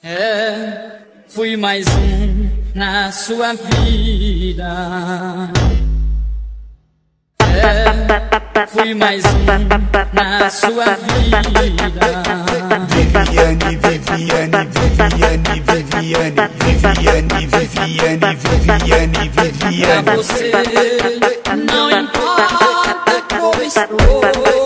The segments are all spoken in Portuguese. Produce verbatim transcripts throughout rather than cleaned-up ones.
É, fui mais um na sua vida. É, fui mais um na sua vida. Viviane, Viviane, Viviane, Viviane, Viviane, Viviane, Viviane, Viviane. Pra você não importa como estou.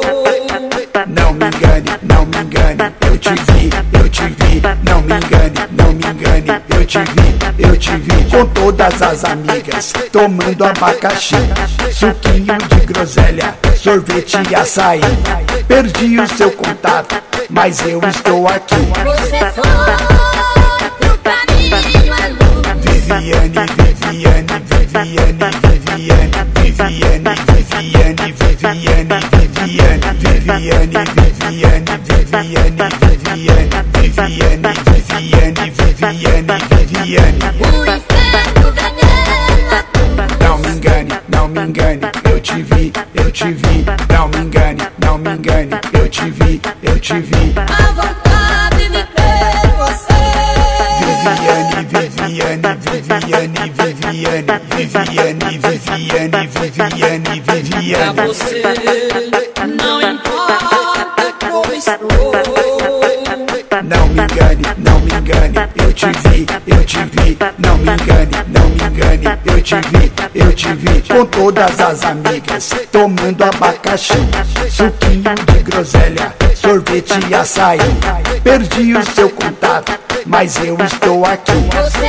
Não me engane, não me engane, eu te vi, eu te vi. Não me engane, não me engane, eu te vi, eu te vi. Com todas as amigas, tomando abacaxi, suquinho de groselha, sorvete e açaí. Perdi o seu contato, mas eu estou aqui. Você foi pro caminho à luz. Viviane, Viviane, Viviane, Viviane, Viviane, Viviane, Viviane, Viviane, Viviane, Viviane, Viviane, Viviane, Viviane, Viviane, Viviane, Viviane. O inferno veneno. Não me engane, não me engane, eu te vi, eu te vi. Não me engane, não me engane, eu te vi, eu te vi. A vontade de ter você. Viviane, Viviane, Viviane, Viviane, Viviane, Viviane, Viviane, Pra Viviane. você não importa como estou. Não me engane, não me engane, eu te vi, eu te vi. Não me engane, não me engane, eu te vi, eu te vi. Com todas as amigas, tomando abacaxi, suquinho de groselha, sorvete e açaí. Perdi o seu contato, mas eu estou aqui. Você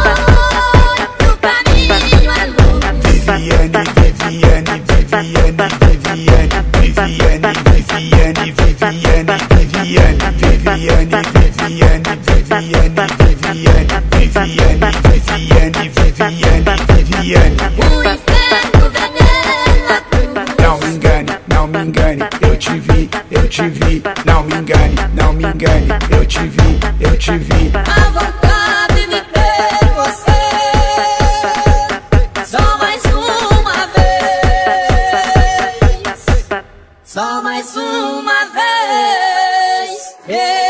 foi pro caminho à luz. Viviane, Viviane, Viviane, Viviane, Viviane, Viviane, Viviane, Viviane, Viviane, Viviane, Viviane, Viviane, Viviane, Viviane, Viviane. O inferno veneno. Não me engane, não me engane, eu te vi, eu te vi. Não me engane, não me engane, eu te vi, eu te vi. A vontade de ter você. Só mais uma vez. Só mais uma vez.